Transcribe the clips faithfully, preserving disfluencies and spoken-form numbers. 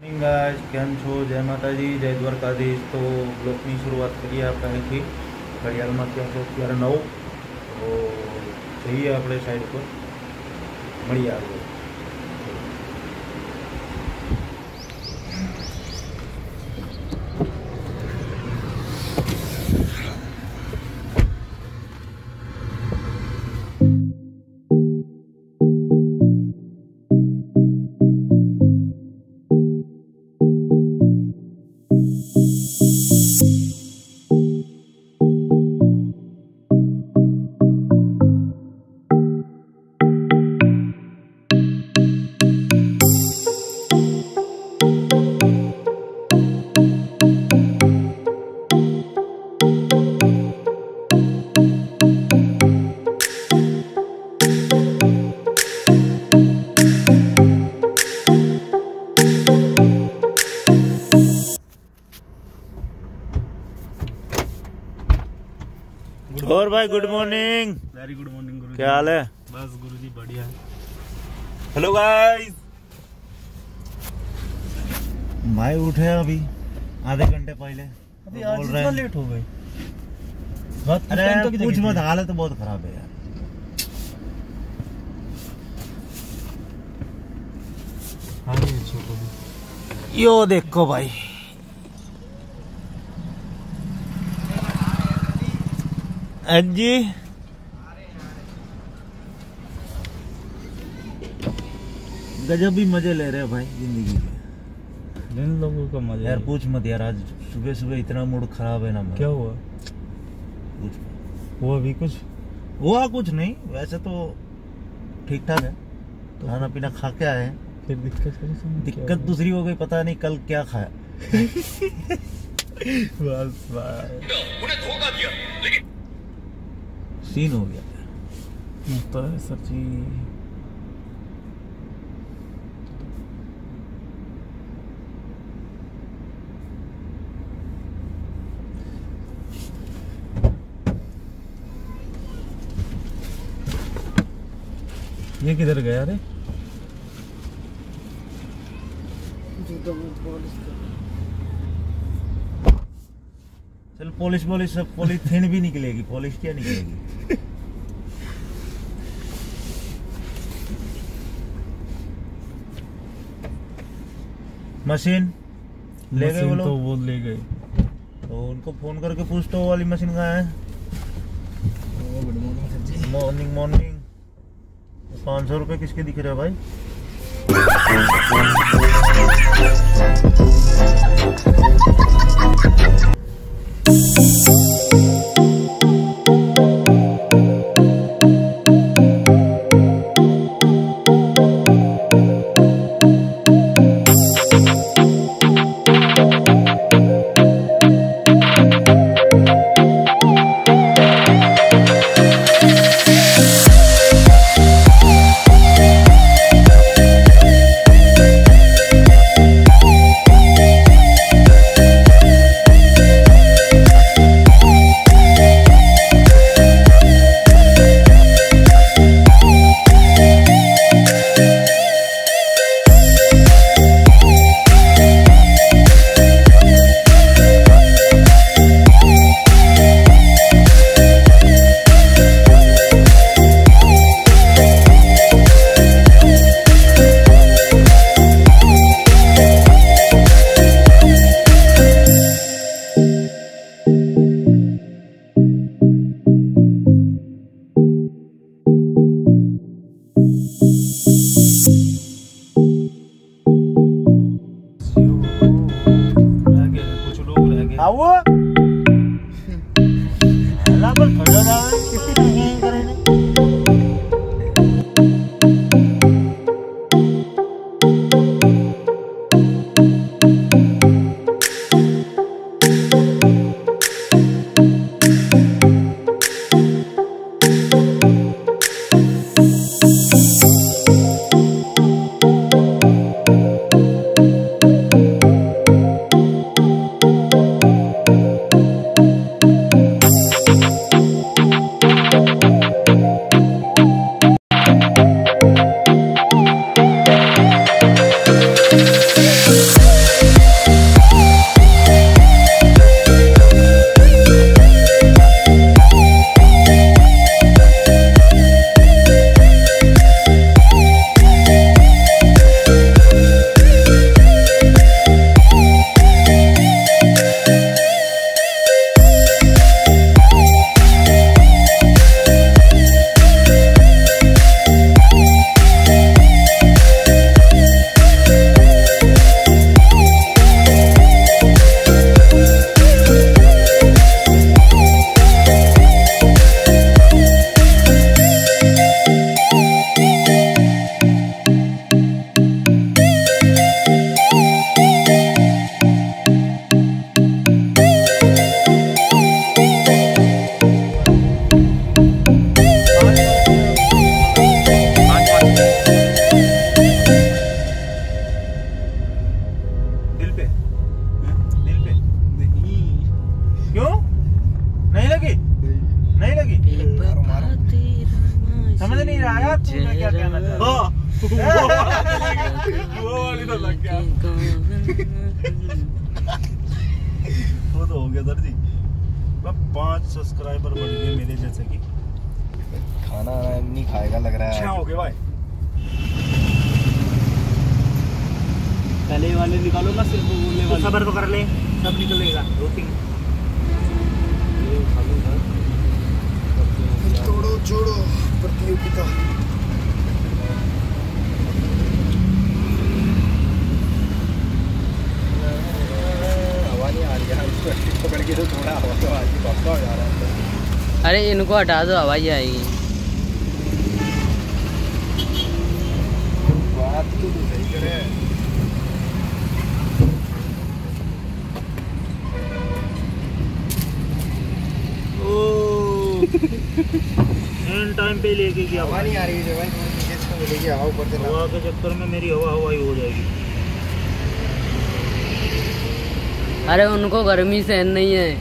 Guys કેમ છો? જય માતાજી, જય દ્વારકાધીશ। તો બ્લોગની શરૂઆત કરીએ આપણે અહીંથી। ઘડિયાળમાં ત્યાં છે અત્યારે નવ। તો જઈએ આપણે સાઈડ પર, મળીએ આગળ। और भाई good morning. Very good morning गुरु। क्या हाल है? बस गुरु जी बढ़िया है। हेलो गाइस, भाई उठे अभी आधे घंटे पहले। अभी आज इतना लेट हो गए। अरे कुछ मत, हालत बहुत खराब है यार। यो देखो भाई, जी गजब भी मजे ले रहे हैं भाई जिंदगी के। जिन लोगों का मजा यार पूछ मत यार, आज सुबह सुबह इतना मूड खराब है ना। क्या हुआ? कुछ हुआ भी कुछ हुआ कुछ नहीं, वैसे तो ठीक ठाक है। तो खाना पीना खा के आए हैं। फिर दिक्कत दिक्कत दूसरी हो गई, पता नहीं कल क्या खाया। बस बस उन्हें धोखा दिया, लेकिन सीन हो गया तो है सच्ची। ये किधर गया रे? चल पॉलिश पॉलिश सब, पॉलीथीन भी निकलेगी, पॉलिश क्या निकलेगी। मशीन ले गए वो लोग, तो वो ले गए। तो उनको फोन करके पूछ तो, वो वाली मशीन कहाँ है। मॉर्निंग मॉर्निंग पाँच सौ रुपये किसके दिख रहे हैं भाई? आया तूने क्या कहना चाहा? हाँ वो वाली तो लग गया। वो तो हो गया सर जी। पांच सब्सक्राइबर बढ़ गए मेरे जैसे कि। खाना नहीं खाएगा लग रहा है। अच्छा हो गया भाई। पहले वाले निकालो ना, सिर्फ बोलने वाले। सबर पकड़ ले, सब निकलेगा। रोटी छोड़ो छोड़ो प्रतियोगिता। हवा नहीं आ रही है, इसको पकड़ के तो थोड़ा हवा तो आ रही है, हो जा रहा है। अरे इनको हटा दो, हवा ही आएगी। बात तो सही करे। एंड टाइम पे लेके गया। हवा नहीं आ रही है भाई, नीचे से मिलेगी हवा ऊपर से। हवा के चक्कर में मेरी हवा हवाई हो जाएगी। अरे उनको गर्मी सहन नहीं है।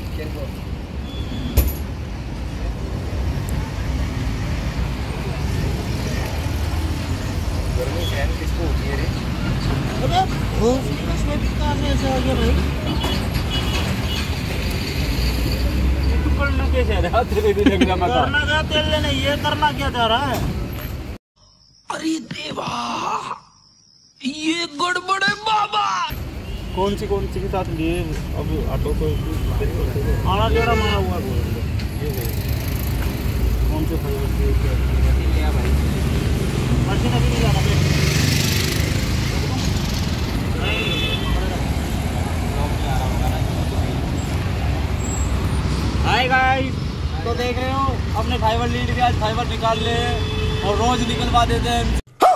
गर्मी सहन किसको होती है रे? अरे वो इसमें भी काम ऐसा आ गया भाई। करना कैसे है? तेरे भी लग रहा मत। करना क्या तेल लेने, ये करना क्या जा रहा है? अरे देवा, ये गड़बड़ है बाबा। कौन सी कौन सी के साथ लिए अब ऑटो को आना टेढ़ा मारा हुआ है। कौन से फाइबर मशीन अभी नहीं जाना बे। हाय गाइस, तो देख रहे हो अपने फाइबर लीड के आज फाइबर निकाल ले और रोज निकलवा देते हैं।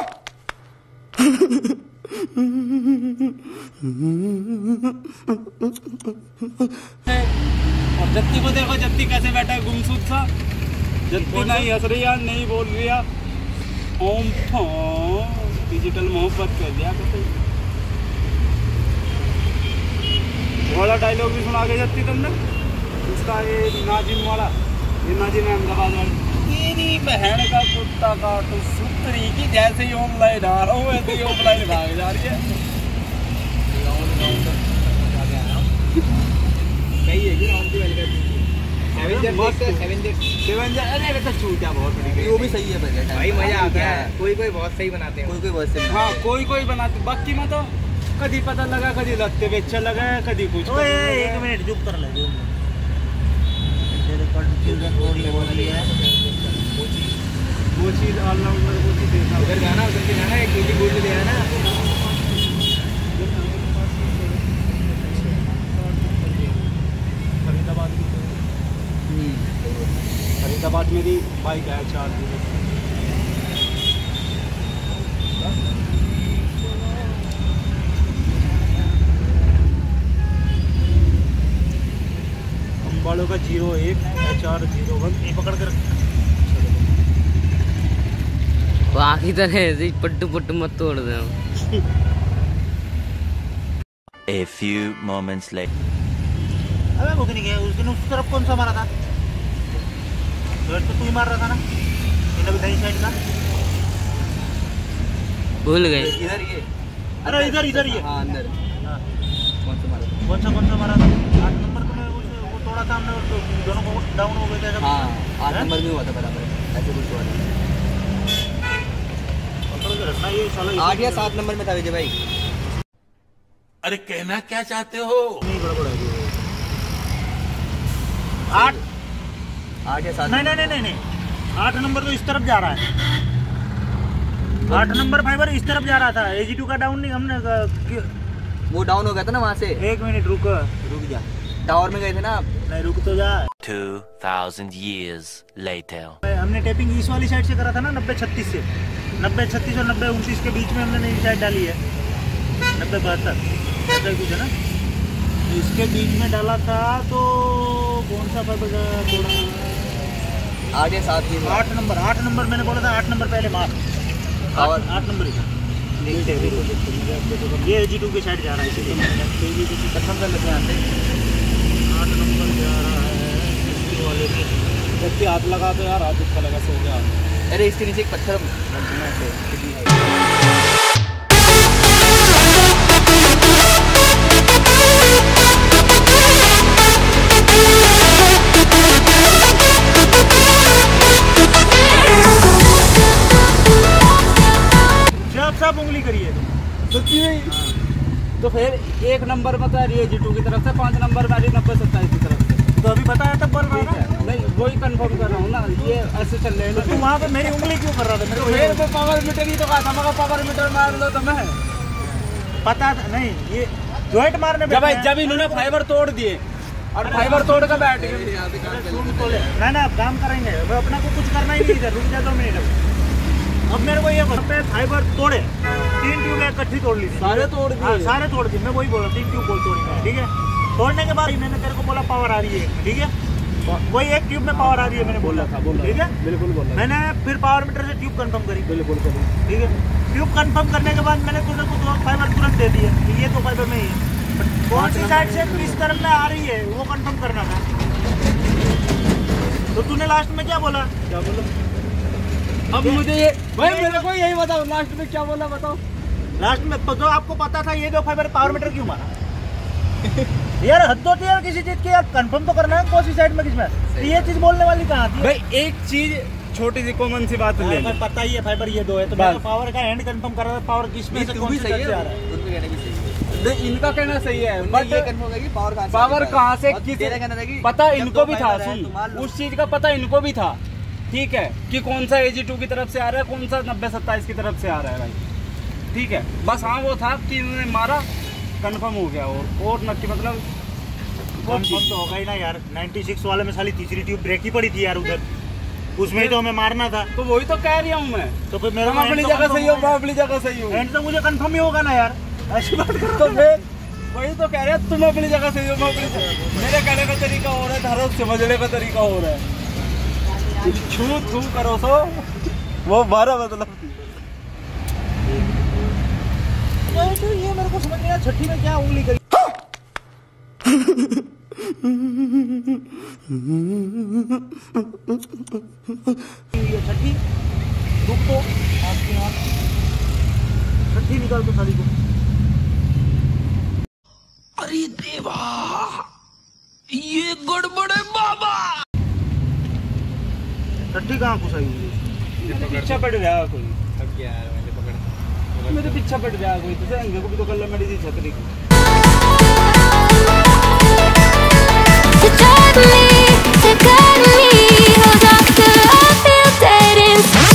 और जत्ती को देखो, जत्ती कैसे बैठा है गुमसुम सा। जत्ती नहीं हंस रही है, नहीं बोल रही है। ओम डिजिटल मोहब्बत कर दिया कहते। वाला डायलॉग भी सुना के जत्ती तुमने उसका, ये नाजिम वाला, ये नाजिम अहमदाबाद वाली। तेरी बहन का कुत्ता काट सूत्री की, जैसे ही ऑनलाइन आ रहा हूँ वैसे ही ऑफलाइन भाग जा रही है। सही है कि राउंड की वैल्यू अरे तो चूतिया बहुत बड़ी, वो भी सही है बजट भाई, मजा आता है। कोई कोई बहुत सही बनाते हैं, कोई कोई बहुत सही। हाँ कोई कोई बनाते, बाकी में तो कभी पता लगा, कभी लगते बेचा लगा, कभी कुछ। ओए एक मिनट चुप कर ले। तेरे कंफ्यूजन थोड़ी हो रही है। वो चीज ऑलराउंडर वो चीज देखा। उधर जाना, उधर के जाना, एक केजी गोल्ड ले आना। फरीदाबाद की फरीदाबाद मेरी बाइक है चार दिन। अम्बाड़ों का जीरो एक एच आर जीरो वन पकड़ कर बाकी तरह ऐसे ही पट्टू पट्टू मत तोड़ दे। A few moments later. अबे वो नहीं गया उस दिन, उस तरफ कौन सा मारा था? तो तू ही मार रहा था ना, इन अभी नई साइड का। भूल गए। इधर ये, अरे इधर इधर ये। हाँ अंदर। हाँ। कौन सा मारा? कौन सा कौन सा मारा था? आठ नंबर को मैं वो वो थोड़ा सा हमने वो दोनों को डाउन हो गए थे। हाँ आठ नंबर में हुआ था बराबर, ऐसे कुछ हुआ था। रखना ये साला आठ या सात नंबर में था विजय भाई। अरे कहना क्या चाहते हो? नहीं गड़बड़ है। आठ आठ या सात? नहीं नहीं नहीं नहीं नहीं आठ नंबर तो इस तरफ जा रहा है। आठ नंबर फाइबर इस तरफ जा रहा था। ए जी टू का डाउन नहीं हमने क- वो डाउन हो गया था ना वहाँ से। एक मिनट रुक रुक जा। टावर में गए थे ना आप। नहीं रुक तो जा। Two thousand years later. हमने टेपिंग इस वाली साइड से करा था ना, नब्बे छत्तीस से। नब्बे छत्तीस और नब्बे उनतीस के बीच में हमने नई साइड डाली है। नब्बे बहत्तर ऐसा ही कुछ है ना, तो इसके बीच में डाला था। तो कौन सा फाइबर थोड़ा आठ या सात की आठ नंबर आठ नंबर मैंने बोला था। आठ नंबर पहले मार। और आठ, आठ नंबर ही था। ये ए जी टू की साइड जा रहा है, इसीलिए कसम से लेते आते। आठ नंबर जा रहा है इसके वाले में। जबकि हाथ लगा तो यार हाथ दुखा लगा, सो गया। अरे इसके नीचे एक पत्थर साफ उंगली करिए सच्ची नहीं। तो फिर एक नंबर बता रही है जी टू की तरफ से, पाँच नंबर वाली नब्बे सत्ताईस की तरफ से। तो अभी बताया तब बोल रहा था। नहीं वही कंफर्म कर रहा हूँ ना, ये ऐसे चल रहे तो हैं। तू वहाँ पे मेरी उंगली क्यों कर रहा था? मेरे को फिर मैं पावर मीटर ही तो कहा था, मगर पावर मीटर मार लो तो मैं पता था नहीं, ये जॉइंट मारने जब जब इन्होंने फाइबर तोड़ दिए और फाइबर तोड़ कर बैठ गए। ना ना अब काम करेंगे, मैं अपना को कुछ करना ही नहीं इधर, रुक जा दो मिनट। अब मेरे को ये पे फाइबर तोड़े, तीन ट्यूब इकट्ठी तोड़ ली, सारे तोड़ दिए। हाँ, सारे तोड़ दिए। मैं वही बोला तीन ट्यूब बोल तोड़ी, ठीक है। तोड़ने के बाद मैंने तेरे को बोला पावर आ रही है, ठीक है। वही एक ट्यूब में पावर आ रही है मैंने बोला था, ठीक है। बिल्कुल बोला मैंने फिर पावर मीटर से ट्यूब कंफर्म करी, बिल्कुल करी। ठीक है। ट्यूब कंफर्म करने के बाद मैंने तुझे को दो फाइबर तुरंत दे दिए कि ये तो फाइबर में ही है, कौन सी साइड से किस तरफ में आ रही है वो कंफर्म करना था। तो तूने लास्ट में क्या बोला? क्या बोला? अब मुझे ये भाई मेरे को यही बताओ, लास्ट में क्या बोला बताओ। लास्ट में तो जो आपको पता था ये दो फाइबर पावर मीटर क्यों मारा? यार हद होती है यार किसी चीज की, यार कंफर्म तो करना है कौन सी साइड में किसमें। तो ये चीज बोलने वाली कहाँ थी भाई? एक चीज छोटी सी कॉमन सी बात ले, पता ही है फाइबर ये दो है, तो मैं पावर का एंड कंफर्म कर रहा था, पावर किसमें से कौन सी साइड से आ रहा है। उनका कहना भी सही है, इनका कहना सही है, बट ये कंफर्म है कि पावर कहाँ से पावर कहाँ से और किस तेरा कहना था कि पता जब इनको दो भी था। फाइबर है, सुन, तो मान लो। उस चीज का पता इनको भी था, ठीक है, कि कौन सा एजी टू की तरफ से आ रहा है, कौन सा नब्बे सत्ताईस की तरफ से आ रहा है भाई, ठीक है। बस हाँ वो था कि इन्होंने मारा, कंफर्म हो गया। और और नक्की मतलब कंफर्म तो होगा ही ना यार। छियानवे वाले में साली तीसरी ट्यूब ब्रेक ही पड़ी थी यार उधर, उसमें ही तो हमें मारना था। तो वही तो कह रहा हूँ मैं। तो फिर मेरा तुम अपनी जगह सही हो, मैं अपनी जगह सही हूँ, एंड तो मुझे कंफर्म ही होगा ना यार, ऐसी बात कर। तो फिर वही तो कह रहे हैं, तुम अपनी जगह सही हो, मैं अपनी जगह। मेरे कहने का तरीका हो रहा है, धारा समझने का तरीका हो रहा है। छू छू करो सो वो बारह मतलब तो ये मेरे को समझ नहीं आया छठी में क्या उंगली करी। ये छठी रुक तो आपके यहाँ छठी निकाल दो साली को। अरे देवा, ये गड़बड़ है बाबा। छठी कहाँ घुसाई हुई है? पीछा पड़ गया कोई, अब क्या यार, मैंने पकड़ मेरे पीछा पड़ गया कोई, तुझे अंगे को भी तो कर लो मेरी छतरी को। To drive me, to guide me, oh doctor, I feel dead inside.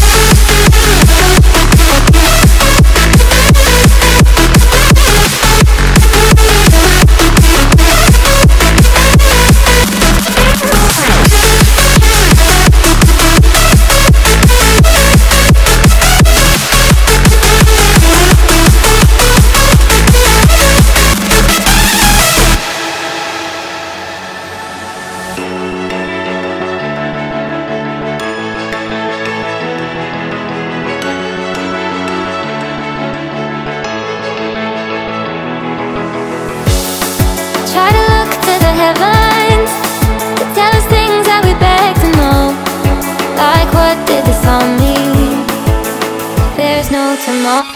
Try to look to the heavens to tell us things that we beg to know. Like what did this all mean? There's no tomorrow.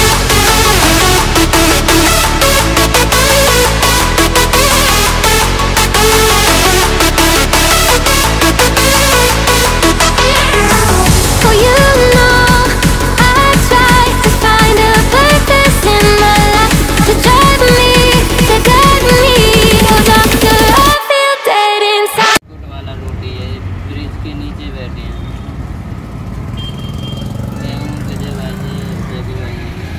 Oh, you know I try to find a purpose in my life to drive me, to guide me. Oh doctor, I feel dead inside. गुड़ वाला रोटी है, bridge के नीचे बैठे हैं। गेहूं के जब आए बेबी भाई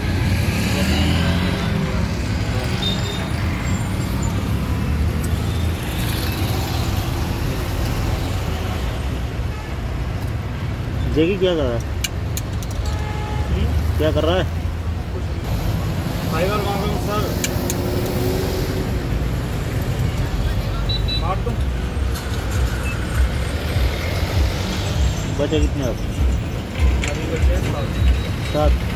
जेगी क्या कर रहा है? क्या कर रहा है? फाइबर मार दो सर, मार दो। बचे कितने अब? अभी बचे सात। सात।